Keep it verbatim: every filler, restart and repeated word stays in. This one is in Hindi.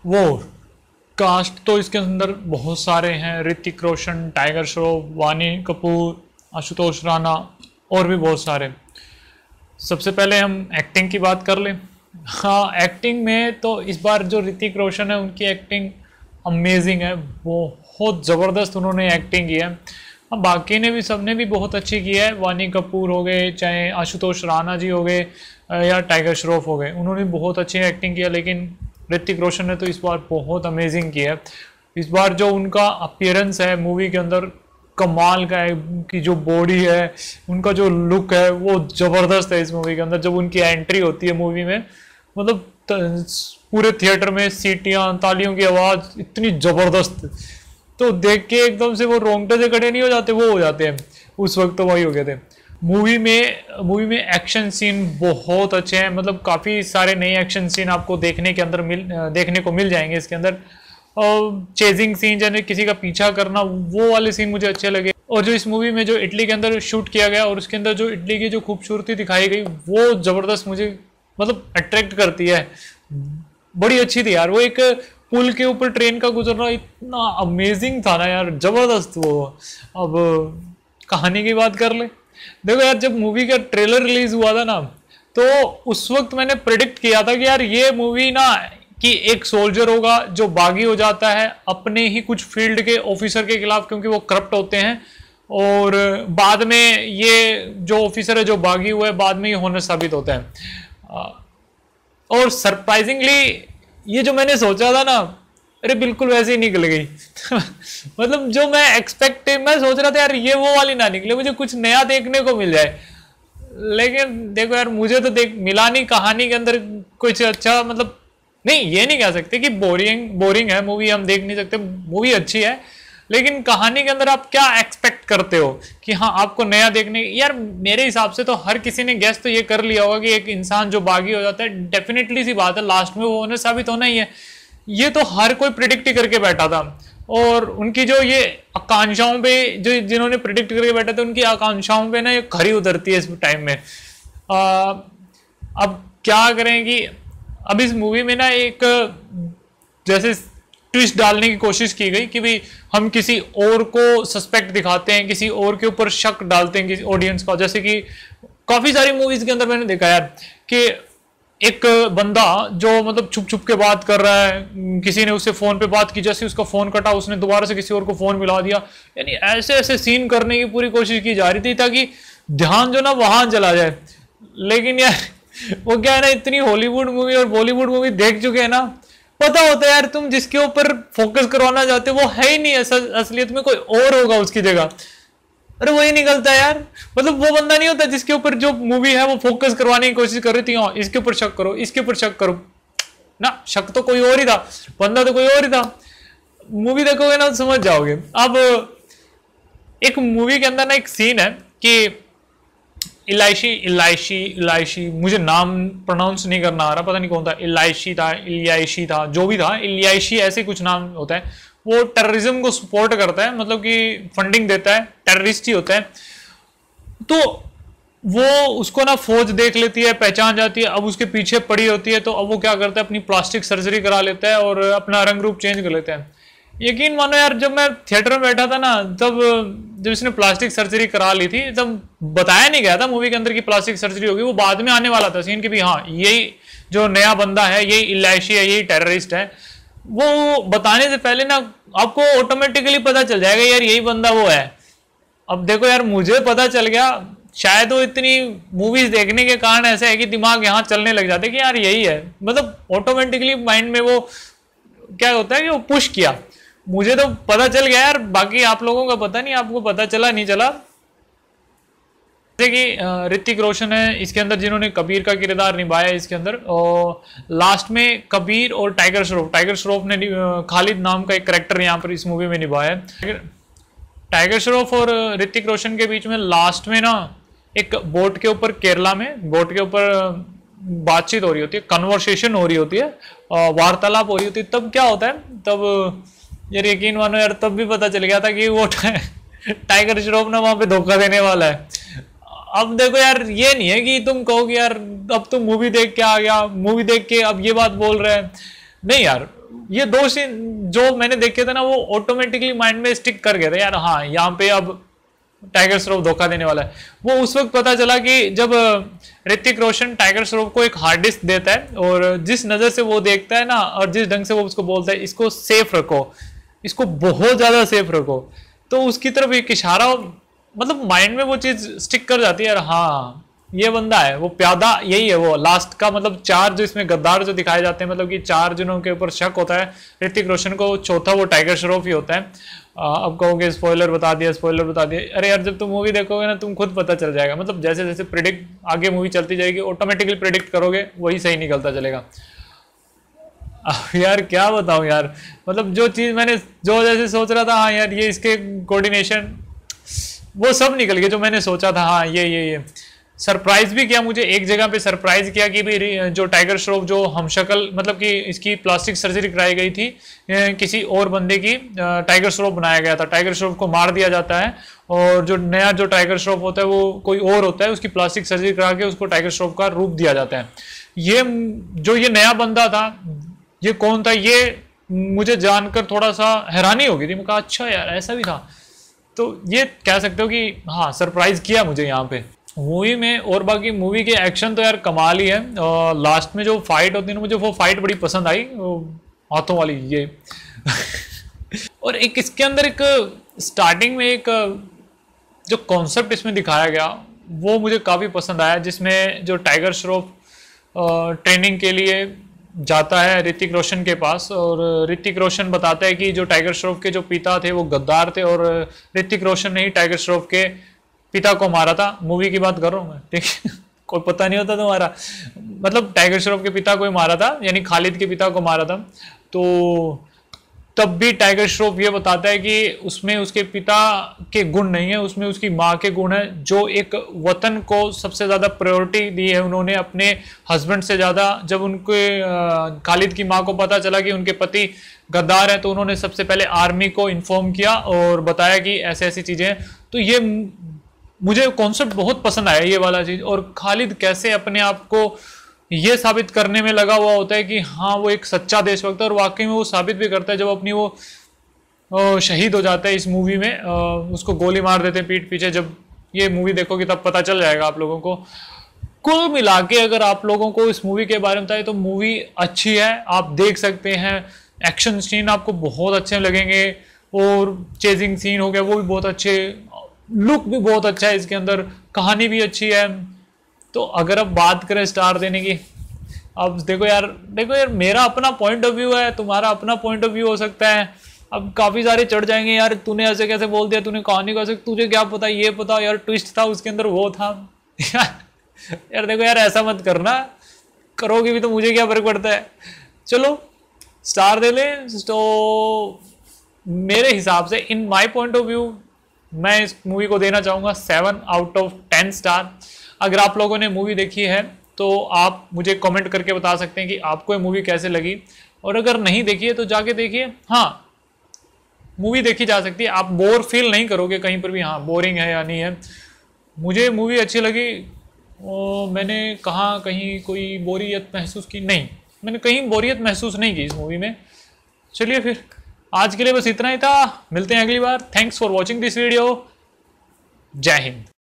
वो कास्ट तो इसके अंदर बहुत सारे हैं, ऋतिक रोशन, टाइगर श्रॉफ, वानी कपूर, आशुतोष राणा और भी बहुत सारे। सबसे पहले हम एक्टिंग की बात कर लें। हाँ, एक्टिंग में तो इस बार जो ऋतिक रोशन है उनकी एक्टिंग अमेजिंग है, बहुत ज़बरदस्त उन्होंने एक्टिंग की है। हाँ, बाकी ने भी सबने भी बहुत अच्छी की है, वानी कपूर हो गए, चाहे आशुतोष राणा जी हो गए या टाइगर श्रॉफ हो गए, उन्होंने बहुत अच्छी एक्टिंग किया। लेकिन ऋतिक रोशन ने तो इस बार बहुत अमेजिंग किया है। इस बार जो उनका अपीयरेंस है मूवी के अंदर कमाल का है, उनकी जो बॉडी है, उनका जो लुक है वो ज़बरदस्त है इस मूवी के अंदर। जब उनकी एंट्री होती है मूवी में, मतलब पूरे थिएटर में सीटियां, तालियों की आवाज़ इतनी ज़बरदस्त, तो देख के एकदम से वो रोंगटे से खड़े नहीं हो जाते, वो हो जाते हैं। उस वक्त तो वही हो गए थे। मूवी में मूवी में एक्शन सीन बहुत अच्छे हैं, मतलब काफ़ी सारे नए एक्शन सीन आपको देखने के अंदर मिल देखने को मिल जाएंगे इसके अंदर। और चेजिंग सीन, यानी किसी का पीछा करना, वो वाले सीन मुझे अच्छे लगे। और जो इस मूवी में जो इटली के अंदर शूट किया गया और उसके अंदर जो इटली की जो खूबसूरती दिखाई गई, वो ज़बरदस्त मुझे मतलब अट्रैक्ट करती है, बड़ी अच्छी थी यार। वो एक पुल के ऊपर ट्रेन का गुजरना इतना अमेजिंग था ना यार, ज़बरदस्त वो। अब कहानी की बात कर ले। देखो यार, जब मूवी का ट्रेलर रिलीज हुआ था ना, तो उस वक्त मैंने प्रेडिक्ट किया था कि यार ये मूवी ना, कि एक सोल्जर होगा जो बागी हो जाता है अपने ही कुछ फील्ड के ऑफिसर के खिलाफ, क्योंकि वो करप्ट होते हैं, और बाद में ये जो ऑफिसर है जो बागी हुआ है, बाद में ये होनर साबित होता है। और सरप्राइजिंगली ये जो मैंने सोचा था ना, अरे बिल्कुल वैसे ही निकल गई। मतलब जो मैं एक्सपेक्ट मैं सोच रहा था यार ये वो वाली ना निकले, मुझे कुछ नया देखने को मिल जाए। लेकिन देखो यार, मुझे तो देख मिला नहीं, कहानी के अंदर कुछ अच्छा, मतलब नहीं, ये नहीं कह सकते कि बोरिंग बोरिंग है मूवी, हम देख नहीं सकते, मूवी अच्छी है। लेकिन कहानी के अंदर आप क्या एक्सपेक्ट करते हो कि हाँ आपको नया देखने, यार मेरे हिसाब से तो हर किसी ने गेस तो ये कर लिया होगा कि एक इंसान जो बागी हो जाता है, डेफिनेटली सी बात है लास्ट में वो होने साबित होना ही है। ये तो हर कोई प्रिडिक्ट ही करके बैठा था, और उनकी जो ये आकांक्षाओं पे, जो जिन्होंने प्रिडिक्ट करके बैठा था, उनकी आकांक्षाओं पे ना ये खरी उतरती है इस टाइम में। आ, अब क्या करें कि अब इस मूवी में ना एक जैसे ट्विस्ट डालने की कोशिश की गई कि भाई हम किसी और को सस्पेक्ट दिखाते हैं, किसी और के ऊपर शक डालते हैं किसी ऑडियंस का। जैसे कि काफी सारी मूवीज के अंदर मैंने देखा यार कि एक बंदा जो मतलब छुप छुप के बात कर रहा है, किसी ने उससे फोन पे बात की, जैसे उसका फोन कटा उसने दोबारा से किसी और को फोन मिला दिया। यानी ऐसे ऐसे सीन करने की पूरी कोशिश की जा रही थी ताकि ध्यान जो ना वहां चला जाए। लेकिन यार वो क्या है ना, इतनी हॉलीवुड मूवी और बॉलीवुड मूवी देख चुके हैं ना, पता होता है यार तुम जिसके ऊपर फोकस करवाना चाहते हो वो है ही नहीं, असलियत में कोई और होगा उसकी जगह। अरे वही निकलता है यार, मतलब वो बंदा नहीं होता जिसके ऊपर जो मूवी है वो फोकस करवाने की कोशिश कर रही थी, हाँ इसके ऊपर शक करो, इसके ऊपर शक करो ना, शक तो कोई और ही था, बंदा तो कोई और ही था। मूवी देखोगे ना तो समझ जाओगे। अब एक मूवी के अंदर ना एक सीन है कि इलायशी इलायशी इलायशी मुझे नाम प्रोनाउंस नहीं करना आ रहा, पता नहीं कौन था, इलायशी था, इलियाशी था, जो भी था, इलियाशी ऐसे कुछ नाम होता है। वो टेररिज्म को सपोर्ट करता है, मतलब कि फंडिंग देता है, टेररिस्ट ही होता है। तो वो उसको ना फौज देख लेती है, पहचान जाती है, अब उसके पीछे पड़ी होती है। तो अब वो क्या करता है, अपनी प्लास्टिक सर्जरी करा लेता है और अपना रंग रूप चेंज कर लेता है। यकीन मानो यार, जब मैं थिएटर में बैठा था ना, तब जब इसने प्लास्टिक सर्जरी करा ली थी, तब बताया नहीं गया था मूवी के अंदर की प्लास्टिक सर्जरी होगी, वो बाद में आने वाला था सीन कि भी हाँ यही जो नया बंदा है, यही इलायशी है, यही टेररिस्ट है। वो बताने से पहले ना आपको ऑटोमेटिकली पता चल जाएगा यार यही बंदा वो है। अब देखो यार, मुझे पता चल गया, शायद वो इतनी मूवीज देखने के कारण ऐसा है कि दिमाग यहाँ चलने लग जाते कि यार यही है, मतलब ऑटोमेटिकली माइंड में वो क्या होता है कि वो पुश किया। मुझे तो पता चल गया यार, बाकी आप लोगों का पता नहीं, आपको पता चला नहीं चला। जैसे कि ऋतिक रोशन है इसके अंदर जिन्होंने कबीर का किरदार निभाया है इसके अंदर, और लास्ट में कबीर और टाइगर श्रॉफ टाइगर श्रॉफ ने खालिद नाम का एक कैरेक्टर यहाँ पर इस मूवी में निभाया है। टाइगर श्रॉफ और ऋतिक रोशन के बीच में लास्ट में ना एक बोट के ऊपर, केरला में बोट के ऊपर बातचीत हो रही होती है, कन्वर्सेशन हो रही होती है, वार्तालाप हो रही होती है। तब क्या होता है, तब यार यकीन मानो यार, तब भी पता चल गया था कि वो टाइगर श्रॉफ ना वहां पे धोखा देने वाला है। अब देखो यार, ये नहीं है कि तुम कहो कि यार अब तुम मूवी देख के आ गया, मूवी देख के अब ये बात बोल रहे हैं, नहीं यार, ये दो सीन जो मैंने देखे थे ना वो ऑटोमेटिकली माइंड में स्टिक कर गए थे यार, हाँ यहाँ पे अब टाइगर श्रॉफ धोखा देने वाला है। वो उस वक्त पता चला कि जब ऋतिक रोशन टाइगर श्रॉफ को एक हार्ड डिस्क देता है और जिस नजर से वो देखता है ना और जिस ढंग से वो उसको बोलता है इसको सेफ रखो, इसको बहुत ज्यादा सेफ रखो, तो उसकी तरफ एक इशारा, मतलब माइंड में वो चीज स्टिक कर जाती है यार, हाँ ये बंदा है वो प्यादा, यही है वो लास्ट का। मतलब चार जो इसमें गद्दार जो दिखाए जाते हैं, मतलब कि चार जिनों के ऊपर शक होता है ऋतिक रोशन को, चौथा वो टाइगर श्रॉफ ही होता है। आ, अब कहोगे स्पॉइलर बता दिया, स्पॉइलर बता दिया, अरे यार जब तुम मूवी देखोगे ना तुम खुद पता चल जाएगा। मतलब जैसे जैसे प्रिडिक्ट आगे मूवी चलती जाएगी ऑटोमेटिकली प्रिडिक्ट करोगे वही सही निकलता चलेगा। यार क्या बताऊं यार, मतलब जो चीज मैंने जो जैसे सोच रहा था हाँ यार ये इसके कोऑर्डिनेशन वो सब निकल गया जो मैंने सोचा था। हाँ ये ये ये सरप्राइज भी किया मुझे, एक जगह पे सरप्राइज किया कि भी जो टाइगर श्रॉफ जो हमशक्ल, मतलब कि इसकी प्लास्टिक सर्जरी कराई गई थी किसी और बंदे की, टाइगर श्रॉफ बनाया गया था, टाइगर श्रॉफ को मार दिया जाता है और जो नया जो टाइगर श्रॉफ होता है वो कोई और होता है, उसकी प्लास्टिक सर्जरी करा के उसको टाइगर श्रॉफ का रूप दिया जाता है। ये जो ये नया बंदा था ये कौन था, ये मुझे जानकर थोड़ा सा हैरानी हो गई थी। मैं कहा अच्छा यार ऐसा भी था, तो ये कह सकते हो कि हाँ सरप्राइज किया मुझे यहाँ पे मूवी में। और बाकी मूवी के एक्शन तो यार कमाल ही है, और लास्ट में जो फाइट होती है ना मुझे वो फाइट बड़ी पसंद आई, हाथों वाली ये और एक इसके अंदर एक स्टार्टिंग में एक जो कॉन्सेप्ट इसमें दिखाया गया वो मुझे काफ़ी पसंद आया, जिसमें जो टाइगर श्रॉफ ट्रेनिंग के लिए जाता है ऋतिक रोशन के पास और ऋतिक रोशन बताता है कि जो टाइगर श्रॉफ के जो पिता थे वो गद्दार थे और ऋतिक रोशन ने ही टाइगर श्रॉफ के पिता को मारा था। मूवी की बात कर रहा हूँ मैं, ठीक है कोई पता नहीं होता तुम्हारा, मतलब टाइगर श्रॉफ के पिता को ही मारा था, यानी खालिद के पिता को मारा था। तो तब भी टाइगर श्रॉफ ये बताता है कि उसमें उसके पिता के गुण नहीं है, उसमें उसकी माँ के गुण है, जो एक वतन को सबसे ज़्यादा प्रायोरिटी दी है उन्होंने अपने हस्बैंड से ज़्यादा। जब उनके खालिद की माँ को पता चला कि उनके पति गद्दार है तो उन्होंने सबसे पहले आर्मी को इन्फॉर्म किया और बताया कि ऐसे ऐसी चीज़ें हैं। तो ये मुझे कॉन्सेप्ट बहुत पसंद आया ये वाला चीज़, और खालिद कैसे अपने आप को ये साबित करने में लगा हुआ होता है कि हाँ वो एक सच्चा देशभक्त है, और वाकई में वो साबित भी करता है जब अपनी वो शहीद हो जाता है इस मूवी में, उसको गोली मार देते हैं पीठ पीछे। जब ये मूवी देखोगे तब पता चल जाएगा आप लोगों को। कुल मिला के अगर आप लोगों को इस मूवी के बारे में बताए तो मूवी अच्छी है, आप देख सकते हैं। एक्शन सीन आपको बहुत अच्छे लगेंगे और चेजिंग सीन हो गया वो भी बहुत अच्छे, लुक भी बहुत अच्छा है इसके अंदर, कहानी भी अच्छी है। तो अगर अब बात करें स्टार देने की, अब देखो यार देखो यार मेरा अपना पॉइंट ऑफ व्यू है, तुम्हारा अपना पॉइंट ऑफ व्यू हो सकता है। अब काफ़ी सारे चढ़ जाएंगे यार तूने ऐसे कैसे बोल दिया, तूने कहानी कैसे, तुझे क्या पता, ये पता यार ट्विस्ट था उसके अंदर वो था यार देखो यार ऐसा मत करना, करोगे भी तो मुझे क्या फर्क पड़ता है। चलो स्टार दे ले। तो मेरे हिसाब से in my point of view मैं इस मूवी को देना चाहूँगा seven out of ten star. अगर आप लोगों ने मूवी देखी है तो आप मुझे कमेंट करके बता सकते हैं कि आपको ये मूवी कैसे लगी, और अगर नहीं देखी है तो जाके देखिए। हाँ मूवी देखी जा सकती है, आप बोर फील नहीं करोगे कहीं पर भी, हाँ बोरिंग है या नहीं है। मुझे मूवी अच्छी लगी, और मैंने कहाँ कहीं कोई बोरियत महसूस की नहीं, मैंने कहीं बोरियत महसूस नहीं की इस मूवी में। चलिए फिर आज के लिए बस इतना ही था, मिलते हैं अगली बार। Thanks for watching this video. जय हिंद।